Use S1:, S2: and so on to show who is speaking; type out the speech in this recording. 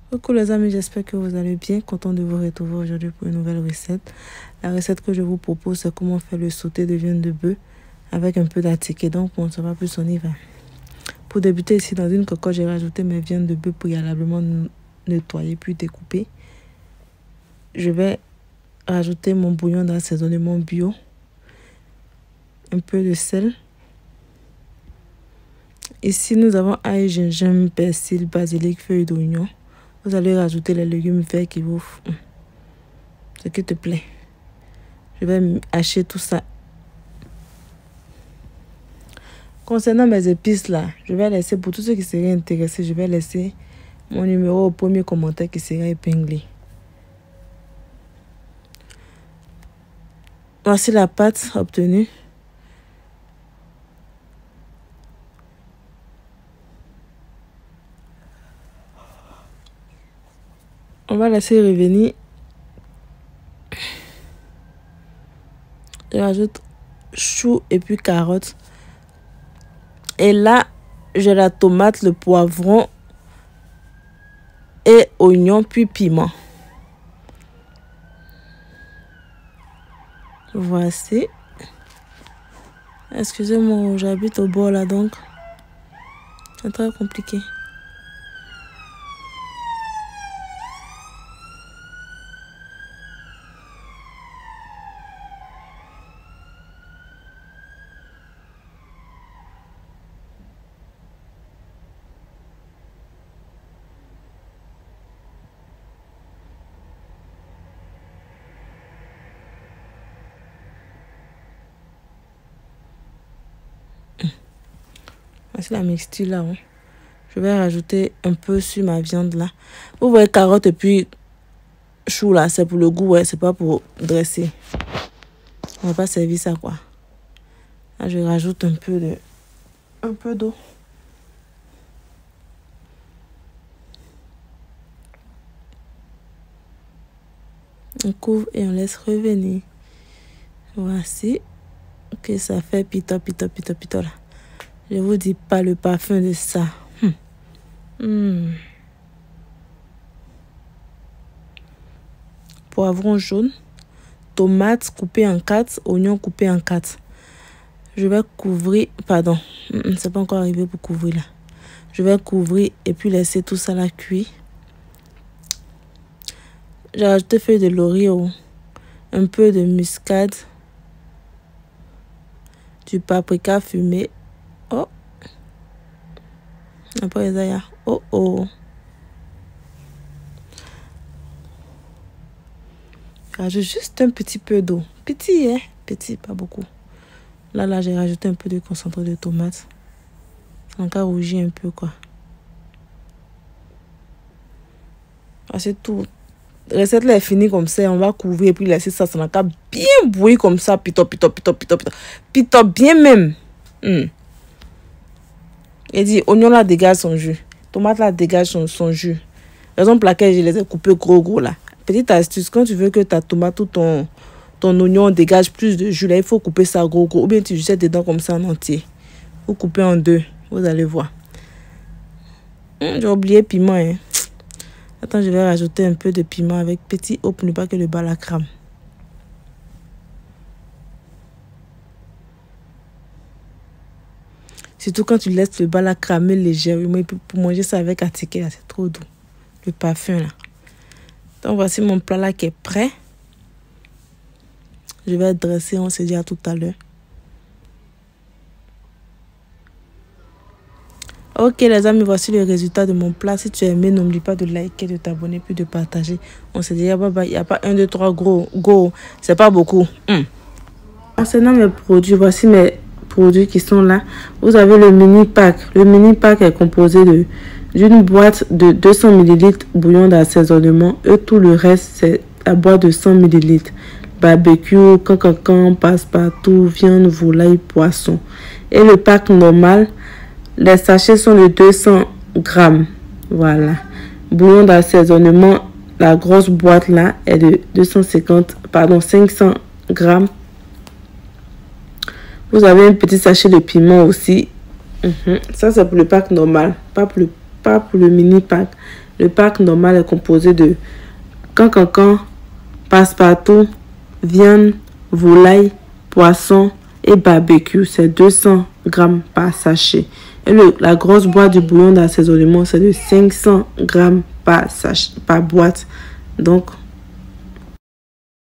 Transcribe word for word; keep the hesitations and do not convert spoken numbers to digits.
S1: Coucou les amis, j'espère que vous allez bien. Content de vous retrouver aujourd'hui pour une nouvelle recette. La recette que je vous propose, c'est comment faire le sauté de viande de bœuf avec un peu d'attiqué. Donc on ne saura plus, on y va. Pour débuter ici, dans une cocotte, j'ai rajouté mes viandes de bœuf préalablement nettoyées puis découpées. Je vais rajouter mon bouillon d'assaisonnement bio. Un peu de sel. Ici, nous avons ail, gingembre, persil, basilic, feuilles d'oignon. Vous allez rajouter les légumes verts qui vous... ce qui te plaît. Je vais hacher tout ça. Concernant mes épices là, je vais laisser, pour tous ceux qui seraient intéressés, je vais laisser mon numéro au premier commentaire qui sera épinglé. Voici la pâte obtenue. On va laisser revenir. Je rajoute chou et puis carottes. Et là, j'ai la tomate, le poivron et oignon puis piment. Voici. Excusez-moi, j'habite au bord là donc. C'est très compliqué. Voici la mixture là. Hein. Je vais rajouter un peu sur ma viande là. Vous voyez carottes et puis chou là. C'est pour le goût, ouais. C'est pas pour dresser. On va pas servir ça quoi. Là, je rajoute un peu de... un peu d'eau. On couvre et on laisse revenir. Voici. Ok, ça fait pito, pito, pito, pito là. Je vous dis pas le parfum de ça. Hum. Hum. Poivron jaune, tomates coupées en quatre, oignons coupés en quatre. Je vais couvrir, pardon, c'est pas encore arrivé pour couvrir là. Je vais couvrir et puis laisser tout ça là cuire. J'ai rajouté feuilles de laurier, un peu de muscade, du paprika fumé. Oh, après ça, oh oh. Je rajoute juste un petit peu d'eau. Petit, hein? Petit, pas beaucoup. Là, là, j'ai rajouté un peu de concentré de tomate. C'est encore rougi un peu, quoi. Ah, c'est tout. La recette là est finie comme ça. On va couvrir et puis laisser ça. Ça n'a qu'à bien bouillir comme ça. Pito, pito, pito, pito, pito. Pito, bien même. Mm. Et dit, oignon là dégage son jus. Tomate là dégage son, son jus. Raison pour laquelle je les ai coupés gros, gros là. Petite astuce, quand tu veux que ta tomate ou ton, ton oignon dégage plus de jus là, il faut couper ça gros, gros. Ou bien tu jettes dedans comme ça en entier. Vous coupez en deux. Vous allez voir. Hum, j'ai oublié piment. Hein. Attends, je vais rajouter un peu de piment avec petit eau pour ne pas que le bas la crame. Surtout quand tu laisses le bas la cramer légèrement. Pour manger ça avec attiqué, c'est trop doux. Le parfum là. Donc voici mon plat là qui est prêt. Je vais dresser, on se dit à tout à l'heure. Ok les amis, voici le résultat de mon plat. Si tu as aimé, n'oublie pas de liker, de t'abonner, puis de partager. On se dit, bye bye. Il n'y a pas un, deux, trois gros. Go. C'est pas beaucoup. Mm. Concernant mes produits, voici mes produits qui sont là. Vous avez le mini pack. Le mini pack est composé de d'une boîte de deux cents millilitres bouillon d'assaisonnement. Et tout le reste, c'est la boîte de cent millilitres. Barbecue, cancan, passe-partout, viande, volaille, poisson. Et le pack normal, les sachets sont de deux cents grammes. Voilà. Bouillon d'assaisonnement, la grosse boîte là est de deux cent cinquante, pardon, cinq cents grammes. Vous avez un petit sachet de piment aussi. Mmh. Ça, c'est pour le pack normal, pas pour le, pas pour le mini pack. Le pack normal est composé de cancancan, passe-partout, viande, volaille, poisson et barbecue. C'est deux cents grammes par sachet. Et le, la grosse boîte du bouillon d'assaisonnement, c'est de cinq cents grammes par, sachet, par boîte. Donc,